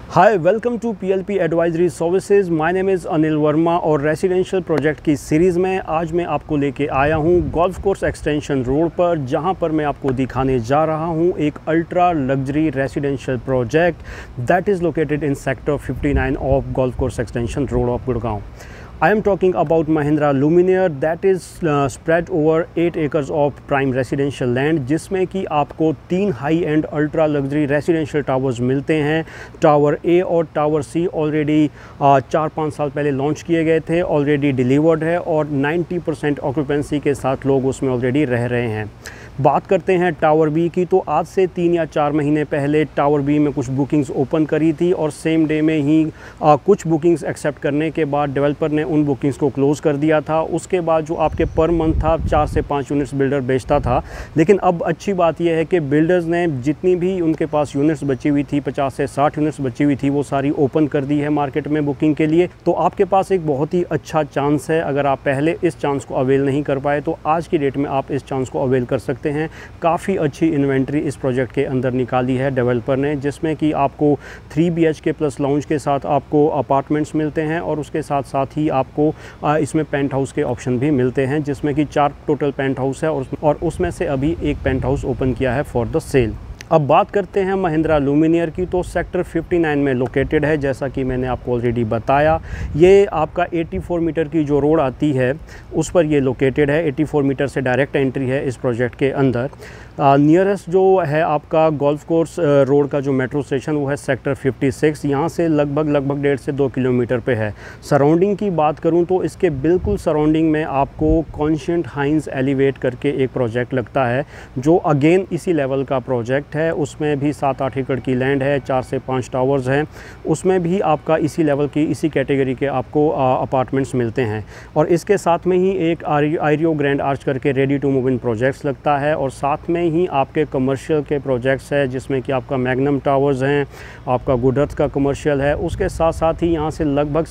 Hi welcome to PLP advisory services. My name is Anil Verma और residential project की series में आज मैं आपको लेके आया हूँ गोल्फ कोर्स एक्सटेंशन रोड पर, जहाँ पर मैं आपको दिखाने जा रहा हूँ एक ultra luxury residential project that is located in sector 59 of golf course extension road of Gurgaon. I am talking about Mahindra Luminaire that is spread over 8 acres of prime residential land, जिसमें कि आपको 3 high end ultra luxury residential towers मिलते हैं। Tower A और tower सी already 4-5 साल पहले launch किए गए थे, ऑलरेडी डिलीवर्ड है और 90% ऑक्यूपेंसी के साथ लोग उसमें ऑलरेडी रह रहे हैं। बात करते हैं टावर बी की, तो आज से 3 या 4 महीने पहले टावर बी में कुछ बुकिंग्स ओपन करी थी और सेम डे में ही कुछ बुकिंग्स एक्सेप्ट करने के बाद डेवलपर ने उन बुकिंग्स को क्लोज़ कर दिया था। उसके बाद जो आपके पर मंथ था 4 से 5 यूनिट्स बिल्डर बेचता था, लेकिन अब अच्छी बात यह है कि बिल्डर्स ने जितनी भी उनके पास यूनिट्स बची हुई थी, 50 से 60 यूनिट्स बची हुई थी, वो सारी ओपन कर दी है मार्केट में बुकिंग के लिए। तो आपके पास एक बहुत ही अच्छा चांस है। अगर आप पहले इस चांस को अवेल नहीं कर पाए तो आज की डेट में आप इस चांस को अवेल कर सकते हैं। काफ़ी अच्छी इन्वेंट्री इस प्रोजेक्ट के अंदर निकाली है डेवलपर ने, जिसमें कि आपको 3 BHK प्लस लाउंज के साथ आपको अपार्टमेंट्स मिलते हैं और उसके साथ साथ ही आपको इसमें पेंट हाउस के ऑप्शन भी मिलते हैं, जिसमें कि 4 टोटल पेंट हाउस है और उसमें से अभी एक पेंट हाउस ओपन किया है फॉर द सेल। अब बात करते हैं महिंद्रा लुमिनियर की, तो सेक्टर 59 में लोकेटेड है, जैसा कि मैंने आपको ऑलरेडी बताया। ये आपका 84 मीटर की जो रोड आती है उस पर ये लोकेटेड है। 84 मीटर से डायरेक्ट एंट्री है इस प्रोजेक्ट के अंदर। नियरेस्ट जो है आपका गोल्फ कोर्स रोड का जो मेट्रो स्टेशन वो है सेक्टर 56। यहाँ से लगभग 1.5 से 2 किलोमीटर पे है। सराउंडिंग की बात करूँ तो इसके बिल्कुल सराउंडिंग में आपको कॉन्शियंट हाइंस एलिवेट करके एक प्रोजेक्ट लगता है, जो अगेन इसी लेवल का प्रोजेक्ट है। उसमें भी 7-8 एकड़ की लैंड है, 4 से 5 टावर्स हैं। उसमें भी आपका इसी लेवल की, इसी कैटेगरी के आपको अपार्टमेंट्स मिलते हैं। और इसके साथ में ही एक आयरियो ग्रैंड आर्च करके ready to move in projects लगता है और साथ में ही आपके कमर्शियल के प्रोजेक्ट्स है, जिसमें कि आपका मैग्नम टावर्स हैं, आपका गुड अर्थ का कमर्शियल है। उसके साथ साथ ही यहाँ से लगभग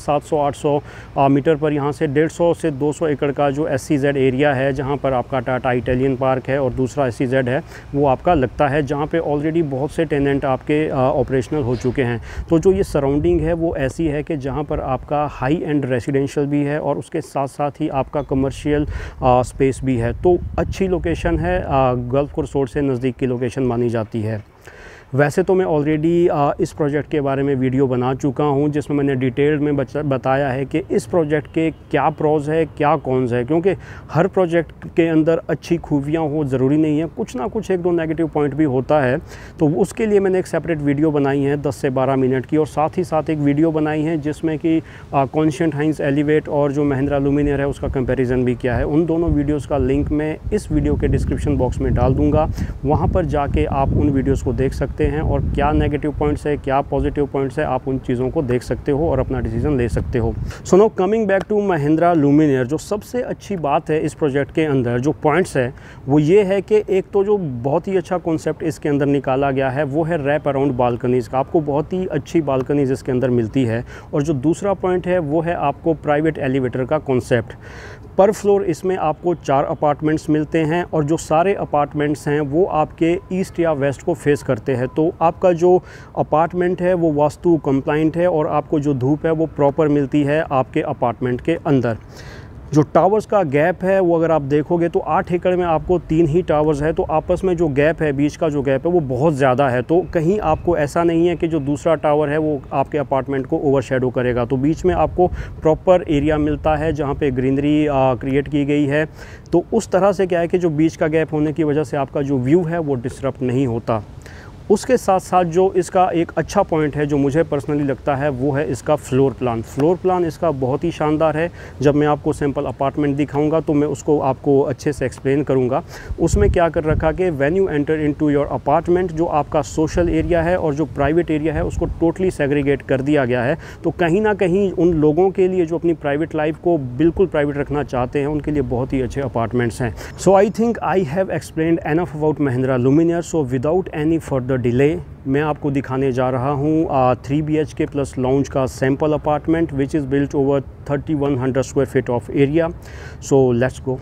700-800 मीटर पर यहाँ से 150 से 200 एकड़ का जो SEZ एरिया है, जहाँ पर आपका टाटा इटालियन पार्क है और दूसरा SEZ है वो आपका लगता है, जहाँ पे ऑलरेडी बहुत से टेनेंट आपके ऑपरेशनल हो चुके हैं। तो जो ये सराउंडिंग है वो ऐसी है कि जहाँ पर आपका हाई एंड रेसिडेंशियल भी है और उसके साथ साथ ही आपका कमर्शियल स्पेस भी है। तो अच्छी लोकेशन है, गोल्फ कोर्स रोड से नज़दीक की लोकेशन मानी जाती है। वैसे तो मैं ऑलरेडी इस प्रोजेक्ट के बारे में वीडियो बना चुका हूं, जिसमें मैंने डिटेल में बताया है कि इस प्रोजेक्ट के क्या प्रोज है, क्या कॉन्स है, क्योंकि हर प्रोजेक्ट के अंदर अच्छी खूबियां हो ज़रूरी नहीं है, कुछ ना कुछ 1-2 नेगेटिव पॉइंट भी होता है। तो उसके लिए मैंने एक सेपरेट वीडियो बनाई है 10 से 12 मिनट की, और साथ ही साथ एक वीडियो बनाई है जिसमें कि कॉन्शियंट हाइंस एलिवेट और जो महिंद्रा लुमिनियर है उसका कंपेरिजन भी किया है। उन दोनों वीडियोज़ का लिंक मैं इस वीडियो के डिस्क्रिप्शन बॉक्स में डाल दूँगा, वहाँ पर जाके आप उन वीडियोज़ को देख सकते हैं और क्या नेगेटिव पॉइंट्स है, क्या पॉजिटिव पॉइंट्स है, आप उन चीज़ों को देख सकते हो और अपना डिसीजन ले सकते हो। So now coming back to Mahindra Luminare, जो सबसे अच्छी बात है इस प्रोजेक्ट के अंदर जो पॉइंट्स है वो ये है कि एक तो जो बहुत ही अच्छा कॉन्सेप्ट इसके अंदर निकाला गया है वो है रैप अराउंड बालकनीज़ का। आपको बहुत ही अच्छी बालकनीज़ इसके अंदर मिलती है। और जो दूसरा पॉइंट है वो है आपको प्राइवेट एलिवेटर का कॉन्सेप्ट। पर फ्लोर इसमें आपको 4 अपार्टमेंट्स मिलते हैं और जो सारे अपार्टमेंट्स हैं वो आपके ईस्ट या वेस्ट को फेस करते हैं। तो आपका जो अपार्टमेंट है वो वास्तु कंप्लाइंट है और आपको जो धूप है वो प्रॉपर मिलती है आपके अपार्टमेंट के अंदर। जो टावर्स का गैप है वो अगर आप देखोगे तो 8 एकड़ में आपको 3 ही टावर्स है, तो आपस में जो गैप है, बीच का जो गैप है वो बहुत ज़्यादा है। तो कहीं आपको ऐसा नहीं है कि जो दूसरा टावर है वो आपके अपार्टमेंट को ओवरशैडो करेगा। तो बीच में आपको प्रॉपर एरिया मिलता है जहाँ पे ग्रीनरी क्रिएट की गई है। तो उस तरह से क्या है कि जो बीच का गैप होने की वजह से आपका जो व्यू है वो डिस्टर्ब नहीं होता। उसके साथ साथ जो इसका एक अच्छा पॉइंट है जो मुझे पर्सनली लगता है वो है इसका फ्लोर प्लान। फ्लोर प्लान इसका बहुत ही शानदार है। जब मैं आपको सैम्पल अपार्टमेंट दिखाऊंगा तो मैं उसको आपको अच्छे से एक्सप्लेन करूंगा। उसमें क्या कर रखा कि when you enter into your apartment, जो आपका सोशल एरिया है और जो प्राइवेट एरिया है उसको टोटली सेग्रीगेट कर दिया गया है। तो कहीं ना कहीं उन लोगों के लिए जो अपनी प्राइवेट लाइफ को बिल्कुल प्राइवेट रखना चाहते हैं उनके लिए बहुत ही अच्छे अपार्टमेंट्स हैं। So I think I have explained enough about Mahindra Luminare. So without any further delay मैं आपको दिखाने जा रहा हूँ 3 BHK प्लस लाउंज का sample apartment which is built over 3100 square feet of area. So let's go.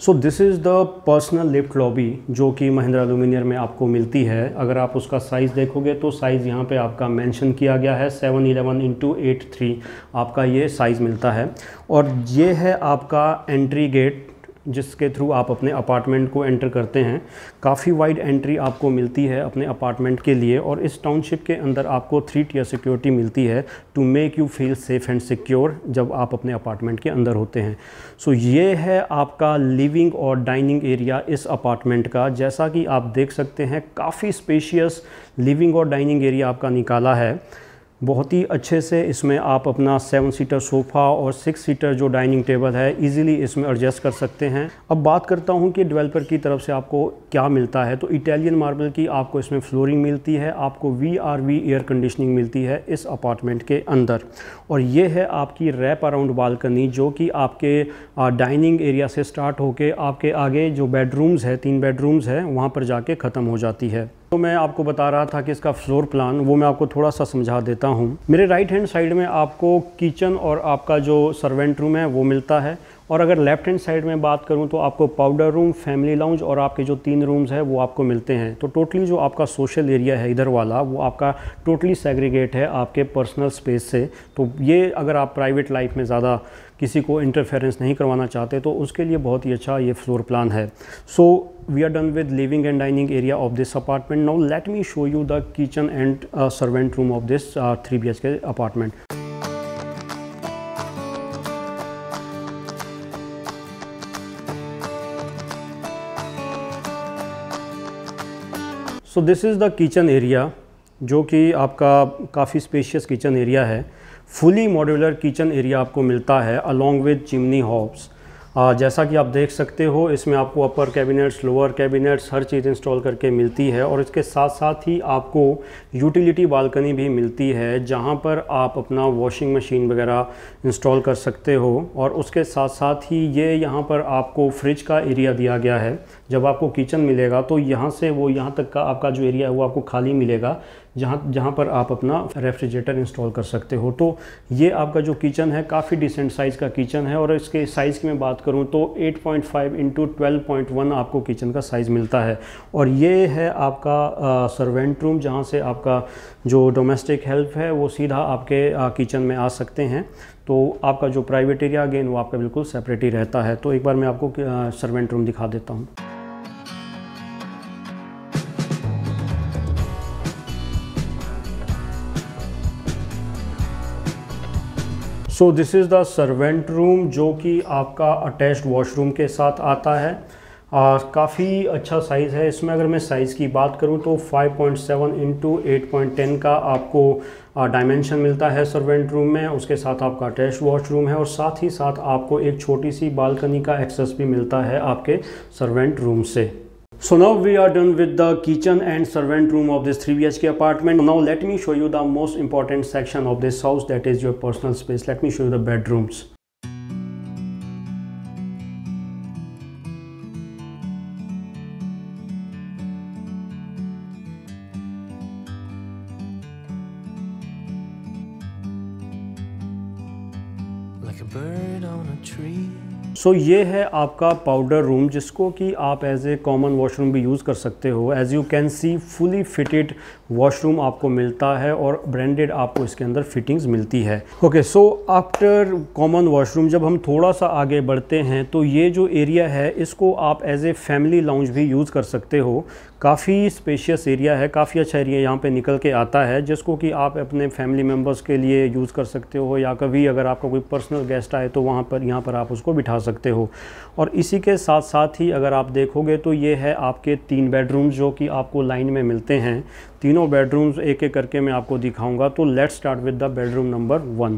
So this is the personal lift lobby जो कि Mahindra aluminium में आपको मिलती है। अगर आप उसका साइज़ देखोगे तो साइज़ यहाँ पे आपका मेंशन किया गया है 711x83 आपका ये साइज़ मिलता है। और ये है आपका एंट्री गेट जिसके थ्रू आप अपने अपार्टमेंट को एंटर करते हैं। काफ़ी वाइड एंट्री आपको मिलती है अपने अपार्टमेंट के लिए और इस टाउनशिप के अंदर आपको 3 टियर सिक्योरिटी मिलती है to make you feel safe and secure जब आप अपने अपार्टमेंट के अंदर होते हैं। सो ये है आपका लिविंग और डाइनिंग एरिया इस अपार्टमेंट का। जैसा कि आप देख सकते हैं काफ़ी स्पेशियस लिविंग और डाइनिंग एरिया आपका निकाला है। बहुत ही अच्छे से इसमें आप अपना 7 सीटर सोफ़ा और 6 सीटर जो डाइनिंग टेबल है इजीली इसमें एडजस्ट कर सकते हैं। अब बात करता हूं कि डेवलपर की तरफ से आपको क्या मिलता है। तो इटालियन मार्बल की आपको इसमें फ्लोरिंग मिलती है, आपको VRV एयर कंडीशनिंग मिलती है इस अपार्टमेंट के अंदर। और ये है आपकी रैप अराउंड बालकनी जो कि आपके डाइनिंग एरिया से स्टार्ट होके आपके आगे जो बेडरूम्स है, 3 बेडरूम्स है, वहाँ पर जाके ख़त्म हो जाती है। तो मैं आपको बता रहा था कि इसका फ्लोर प्लान वो मैं आपको थोड़ा सा समझा देता हूँ। मेरे राइट हैंड साइड में आपको किचन और आपका जो सर्वेंट रूम है वो मिलता है। और अगर लेफ्ट हैंड साइड में बात करूं तो आपको पाउडर रूम, फैमिली लाउंज और आपके जो 3 रूम्स हैं वो आपको मिलते हैं। तो टोटली जो आपका सोशल एरिया है इधर वाला वो आपका टोटली सेग्रीगेट है आपके पर्सनल स्पेस से। तो ये अगर आप प्राइवेट लाइफ में ज़्यादा किसी को इंटरफेरेंस नहीं करवाना चाहते तो उसके लिए बहुत ही अच्छा ये फ्लोर प्लान है। So we are done with living and dining area of this apartment. Now let me show you the kitchen and servant room of this 3 BHK apartment. So this is the kitchen area जो कि आपका काफ़ी spacious kitchen area है। Fully modular kitchen area आपको मिलता है along with chimney Hobbs. जैसा कि आप देख सकते हो इसमें आपको अपर कैबिनेट्स, लोअर कैबिनेट्स हर चीज़ इंस्टॉल करके मिलती है। और इसके साथ साथ ही आपको यूटिलिटी बालकनी भी मिलती है जहां पर आप अपना वॉशिंग मशीन वगैरह इंस्टॉल कर सकते हो। और उसके साथ साथ ही ये यहां पर आपको फ्रिज का एरिया दिया गया है। जब आपको किचन मिलेगा तो यहाँ से वो यहाँ तक का आपका जो एरिया है वो आपको खाली मिलेगा जहाँ पर आप अपना रेफ्रिजरेटर इंस्टॉल कर सकते हो। तो ये आपका जो किचन है काफ़ी डिसेंट साइज़ का किचन है। और इसके साइज़ की मैं बात करूँ तो 8.5 × 12.1 आपको किचन का साइज़ मिलता है। और ये है आपका सर्वेंट रूम जहाँ से आपका जो डोमेस्टिक हेल्प है वो सीधा आपके किचन में आ सकते हैं। तो आपका जो प्राइवेट एरिया अगेन वो आपका बिल्कुल सेपरेट ही रहता है। तो एक बार मैं आपको सर्वेंट रूम दिखा देता हूँ। So this is the servant room जो कि आपका अटैच्ड वॉशरूम के साथ आता है। काफ़ी अच्छा साइज़ है। इसमें अगर मैं साइज़ की बात करूं तो 5.7 × 8.10 का आपको डायमेंशन मिलता है सर्वेंट रूम में। उसके साथ आपका अटैच्ड वॉशरूम है और साथ ही साथ आपको एक छोटी सी बालकनी का एक्सेस भी मिलता है आपके सर्वेंट रूम से। So now we are done with the kitchen and servant room of this 3 BHK apartment. Now let me show you the most important section of this house, that is your personal space. Let me show you the bedrooms. Like a bird on a tree. So ये है आपका powder room जिसको कि आप as a common washroom भी use कर सकते हो। As you can see fully fitted washroom आपको मिलता है और ब्रांडेड आपको इसके अंदर फिटिंग्स मिलती है। Okay, so after common washroom जब हम थोड़ा सा आगे बढ़ते हैं तो ये जो एरिया है इसको आप एज ए फैमिली लाउंज भी यूज़ कर सकते हो। काफ़ी स्पेशियस एरिया है, काफ़ी अच्छा एरिया यहाँ पे निकल के आता है जिसको कि आप अपने फैमिली मेम्बर्स के लिए यूज़ कर सकते हो या कभी अगर आपका कोई पर्सनल गेस्ट आए तो वहाँ पर यहाँ पर आप उसको बिठा सकते हो। और इसी के साथ साथ ही अगर आप देखोगे तो ये है आपके 3 बेडरूम्स जो कि आपको लाइन में मिलते हैं। तीनों बेडरूम्स एक एक करके मैं आपको दिखाऊंगा। तो let's start with the bedroom number 1।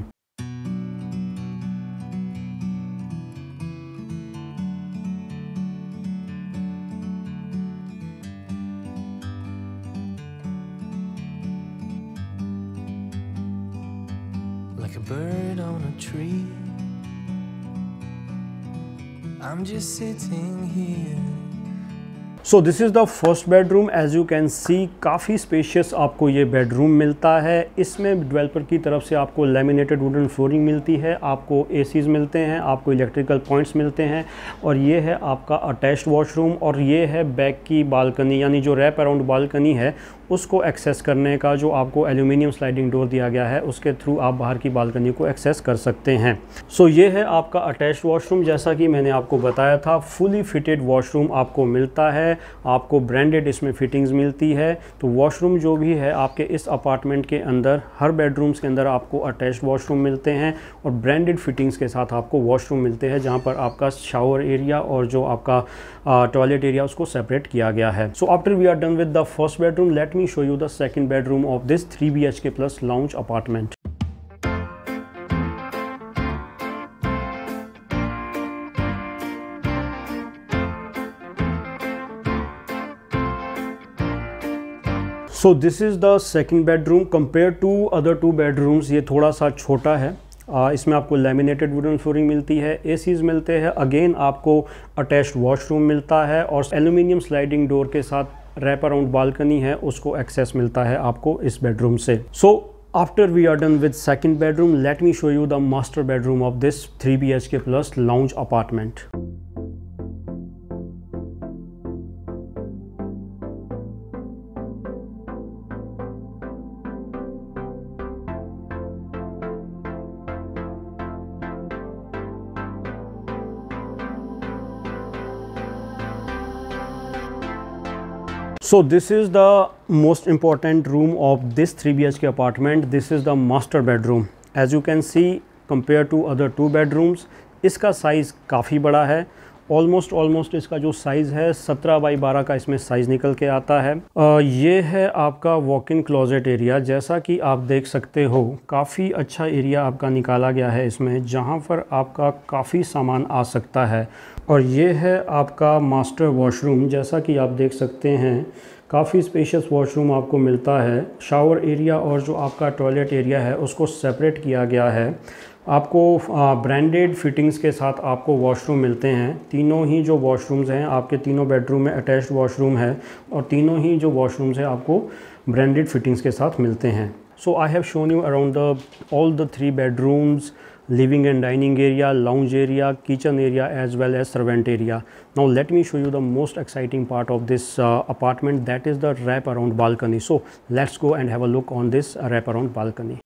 Like a bird on a tree, I'm just sitting here. So this is the first bedroom. As you can see काफ़ी स्पेशियस आपको ये बेडरूम मिलता है। इसमें डेवलपर की तरफ से आपको लैमिनेटेड वुडन फ्लोरिंग मिलती है, आपको एसीज़ मिलते हैं, आपको इलेक्ट्रिकल पॉइंट्स मिलते हैं, और ये है आपका अटैच्ड वॉशरूम, और ये है बैक की बालकनी, यानी जो रैप अराउंड बालकनी है उसको एक्सेस करने का जो आपको एल्यूमिनियम स्लाइडिंग डोर दिया गया है, उसके थ्रू आप बाहर की बालकनी को एक्सेस कर सकते हैं। सो ये है आपका अटैच्ड वॉशरूम। जैसा कि मैंने आपको बताया था, फुली फिटेड वॉशरूम आपको मिलता है, आपको ब्रांडेड इसमें फिटिंग्स मिलती है। तो वॉशरूम जो भी है आपके इस अपार्टमेंट के अंदर, हर बेडरूम्स के अंदर आपको अटैच्ड वॉशरूम मिलते हैं और ब्रांडेड फिटिंग्स के साथ आपको वॉशरूम मिलते हैं, जहाँ पर आपका शावर एरिया और जो आपका टॉयलेट एरिया उसको सेपरेट किया गया है। So after we are done with the first bedroom, let me show you the second bedroom of this 3 BHK plus lounge apartment. So this is the second bedroom. Compared to other two bedrooms, ये थोड़ा सा छोटा है। इसमें आपको laminated wooden flooring मिलती है, ACs मिलते हैं, अगेन आपको अटैच्ड वॉशरूम मिलता है, और एल्यूमिनियम स्लाइडिंग डोर के साथ रैप अराउंड बालकनी है, उसको एक्सेस मिलता है आपको इस बेडरूम से। So after we are done with second bedroom, let me show you the master bedroom of this 3 BHK plus lounge apartment. So this is the most important room of this 3 BHK apartment. This is the master bedroom. As you can see, compared to other two bedrooms, इसका size काफ़ी बड़ा है। Almost इसका जो size है 17x12 का इसमें size निकल के आता है। ये है आपका वॉक इन क्लोजेट एरिया। जैसा कि आप देख सकते हो, काफ़ी अच्छा एरिया आपका निकाला गया है इसमें, जहाँ पर आपका काफ़ी सामान आ सकता है। और ये है आपका मास्टर वॉशरूम। जैसा कि आप देख सकते हैं, काफ़ी स्पेशियस वॉशरूम आपको मिलता है। शावर एरिया और जो आपका टॉयलेट एरिया है उसको सेपरेट किया गया है। आपको ब्रांडेड फिटिंग्स के साथ आपको वॉशरूम मिलते हैं। तीनों ही जो वॉशरूम्स हैं आपके तीनों बेडरूम में अटैच्ड वॉशरूम है, और तीनों ही जो वॉशरूम्स हैं आपको ब्रांडेड फिटिंग्स के साथ मिलते हैं। So I have shown you around all the 3 bedrooms, living and dining area, lounge area, kitchen area, as well as servant area. Now let me show you the most exciting part of this apartment, that is the wrap around balcony. So let's go and have a look on this wrap around balcony.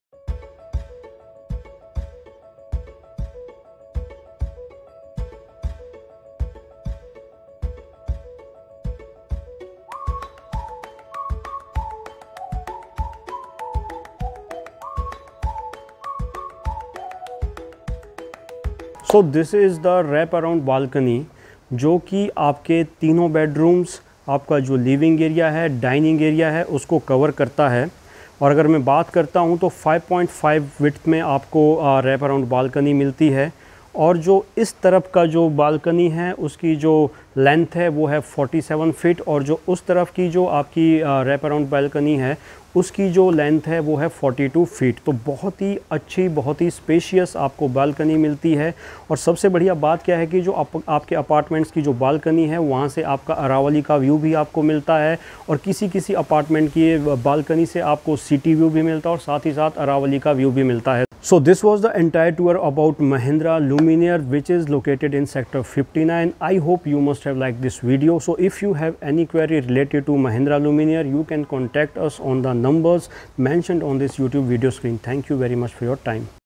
So this is the wrap around balcony, जो कि आपके तीनों bedrooms, आपका जो living area है, dining area है, उसको cover करता है। और अगर मैं बात करता हूँ तो 5.5 विड्थ में आपको रैप अराउंड बालकनी मिलती है, और जो इस तरफ का जो बालकनी है उसकी जो लेंथ है वो है 47 फीट, और जो उस तरफ की जो आपकी रैप अराउंड बालकनी है उसकी जो लेंथ है वो है 42 फीट। तो बहुत ही अच्छी, बहुत ही स्पेशियस आपको बालकनी मिलती है। और सबसे बढ़िया बात क्या है कि जो आपके अपार्टमेंट्स की जो बालकनी है वहाँ से आपका अरावली का व्यू भी आपको मिलता है, और किसी अपार्टमेंट की बालकनी से आपको सिटी व्यू भी मिलता है, और साथ ही साथ अरावली का व्यू भी मिलता है। So this was the entire tour about Mahindra Luminaire, which is located in sector 59. I hope you must have liked this video. So if you have any query related to Mahindra Luminaire, you can contact us on the numbers mentioned on this YouTube video screen. Thank you very much for your time.